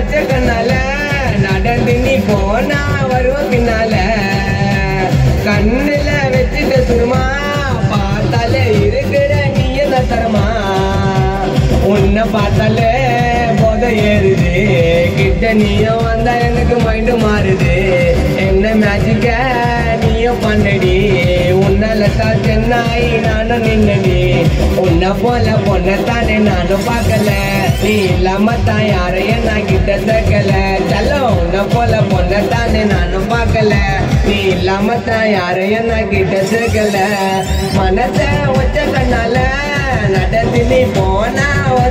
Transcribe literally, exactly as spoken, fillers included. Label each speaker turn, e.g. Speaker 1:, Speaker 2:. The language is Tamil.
Speaker 1: வச்ச கண்ணால நடந்து நீ போனா வருவோம் பின்னால கண்ணுல வச்சுட்ட சுருமா பார்த்தாலே இருக்கிற நீ என்ன தரமா உன்னை பார்த்தாலே போத ஏறுது கிட்ட நீயும் வந்தா எனக்கு மைண்டு மாறுது என்ன மேஜிக்க நீயும் பண்ணடி உன்னால தான் சென்னாய் நானும் நின்னடி உன்னை போல பொண்ணத்தானே நானும் பார்க்கல நீ இல்லாம தான் யாரையும் நான் கிட்ட சேர்க்கல செல்லம் உன்னை போல பொண்ணத்தானே நானும் பார்க்கல நீ இல்லாம தான் யாரையும் நான் கிட்ட சேர்க்கல மனத்தை வச்ச கண்ணால நடந்து நீ போனா